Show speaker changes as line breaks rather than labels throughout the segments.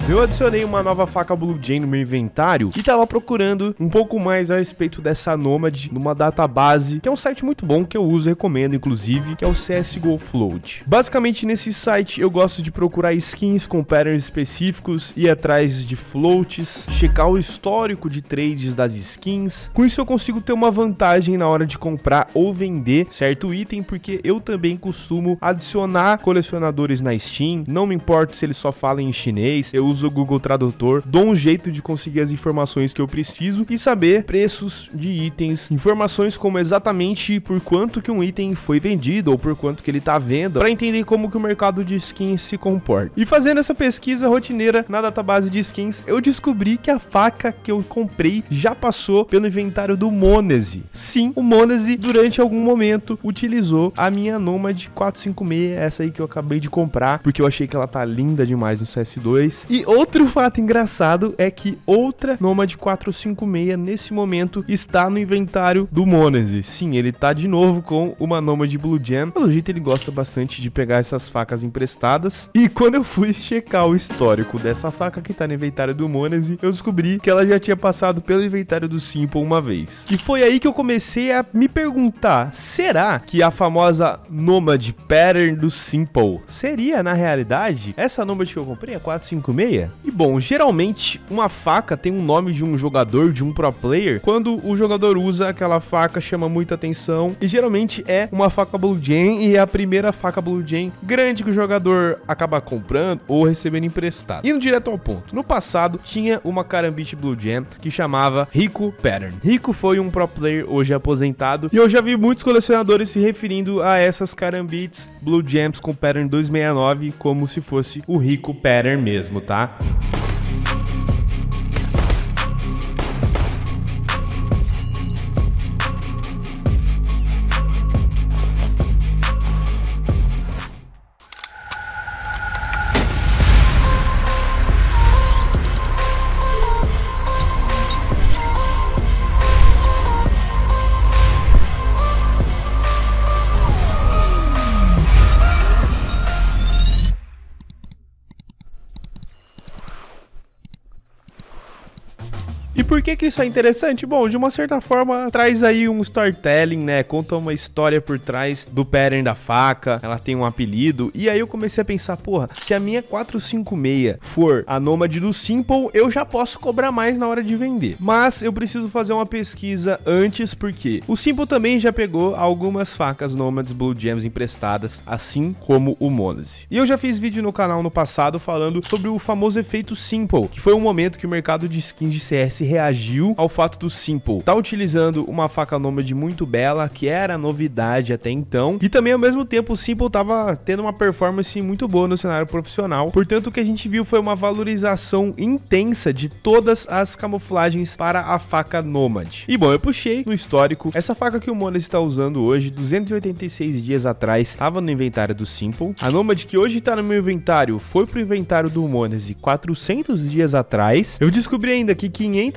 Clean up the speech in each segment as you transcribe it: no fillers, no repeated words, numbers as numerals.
Eu adicionei uma nova faca Blue Jay no meu inventário e tava procurando um pouco mais a respeito dessa Nomad numa database, que é um site muito bom que eu uso e recomendo, inclusive, que é o CSGO Float. Basicamente, nesse site eu gosto de procurar skins com patterns específicos, ir atrás de floats, checar o histórico de trades das skins. Com isso eu consigo ter uma vantagem na hora de comprar ou vender certo item, porque eu também costumo adicionar colecionadores na Steam, não me importa se eles só falam em chinês, eu uso o Google Tradutor, dou um jeito de conseguir as informações que eu preciso e saber preços de itens, informações como exatamente por quanto que um item foi vendido ou por quanto que ele tá à venda, para entender como que o mercado de skins se comporta. E fazendo essa pesquisa rotineira na database de skins, eu descobri que a faca que eu comprei já passou pelo inventário do Monese. Sim, o Monese durante algum momento utilizou a minha Nomad 456, essa aí que eu acabei de comprar, porque eu achei que ela tá linda demais no CS2. E outro fato engraçado é que outra Nomad 456 nesse momento está no inventário do Monese. Sim, ele tá de novo com uma Nomad Blue Jam. Pelo jeito ele gosta bastante de pegar essas facas emprestadas. E quando eu fui checar o histórico dessa faca que tá no inventário do Monese, eu descobri que ela já tinha passado pelo inventário do Simple uma vez. E foi aí que eu comecei a me perguntar, será que a famosa Nomad Pattern do Simple seria, na realidade, essa Nomad que eu comprei, a 456? E bom, geralmente uma faca tem um nome de um jogador, de um pro player. Quando o jogador usa aquela faca, chama muita atenção. E geralmente é uma faca Blue Jam e é a primeira faca Blue Jam grande que o jogador acaba comprando ou recebendo emprestado. Indo direto ao ponto. No passado, tinha uma Karambit Blue Jam que chamava Rico Pattern. Rico foi um pro player hoje aposentado e eu já vi muitos colecionadores se referindo a essas Karambits Blue Jams com Pattern 269 como se fosse o Rico Pattern mesmo, tá? E por que isso é interessante? Bom, de uma certa forma, traz aí um storytelling, né? Conta uma história por trás do pattern da faca, ela tem um apelido. E aí eu comecei a pensar, porra, se a minha 456 for a Nomad do Simple, eu já posso cobrar mais na hora de vender. Mas eu preciso fazer uma pesquisa antes, porque o Simple também já pegou algumas facas Nomads Blue Jams emprestadas, assim como o Monese. E eu já fiz vídeo no canal no passado falando sobre o famoso efeito Simple, que foi um momento que o mercado de skins de CS reagiu ao fato do Simple tá utilizando uma faca Nomad muito bela, que era novidade até então, e também ao mesmo tempo o Simple tava tendo uma performance muito boa no cenário profissional. Portanto, o que a gente viu foi uma valorização intensa de todas as camuflagens para a faca Nomad. E bom, eu puxei no histórico, essa faca que o Monese está usando hoje, 286 dias atrás, estava no inventário do Simple. A Nomad que hoje está no meu inventário foi pro inventário do Monese 400 dias atrás. Eu descobri ainda que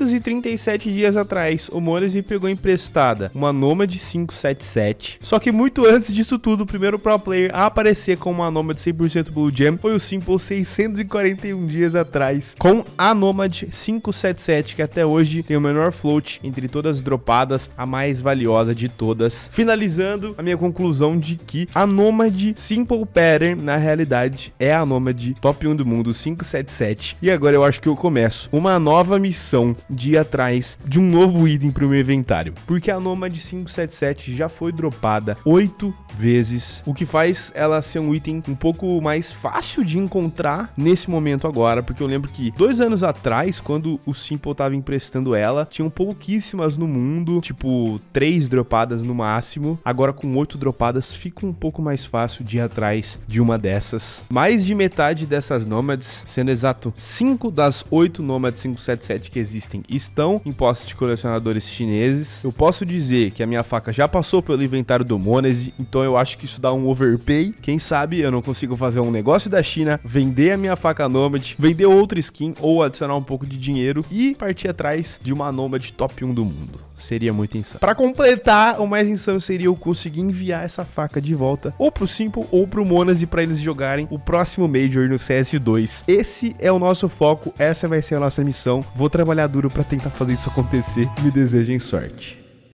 537 dias atrás o Monese pegou emprestada uma Nomad 577. Só que muito antes disso tudo, o primeiro pro player a aparecer com uma Nomad 100% Blue Jam foi o Simple 641 dias atrás, com a Nomad 577, que até hoje tem o menor float entre todas as dropadas, a mais valiosa de todas. Finalizando a minha conclusão de que a Nomad Simple Pattern, na realidade, é a Nomad top 1 do mundo 577. E agora eu acho que eu começo uma nova missão de ir atrás de um novo item para o meu inventário, porque a Nomad 577 já foi dropada 8 vezes, o que faz ela ser um item um pouco mais fácil de encontrar nesse momento agora, porque eu lembro que 2 anos atrás, quando o Simple tava emprestando ela, tinham pouquíssimas no mundo, tipo 3 dropadas no máximo. Agora com 8 dropadas fica um pouco mais fácil de ir atrás de uma dessas. Mais de metade dessas Nomads, sendo exato 5 das 8 Nomad 577 que existem, estão em posse de colecionadores chineses. Eu posso dizer que a minha faca já passou pelo inventário do Monese, então eu acho que isso dá um overpay. Quem sabe eu não consigo fazer um negócio da China, vender a minha faca Nomad, vender outra skin ou adicionar um pouco de dinheiro e partir atrás de uma Nomad top 1 do mundo. Seria muito insano. Pra completar, o mais insano seria eu conseguir enviar essa faca de volta ou pro Simple ou pro Monas e pra eles jogarem o próximo Major no CS2. Esse é o nosso foco, essa vai ser a nossa missão. Vou trabalhar duro pra tentar fazer isso acontecer. Me desejem sorte.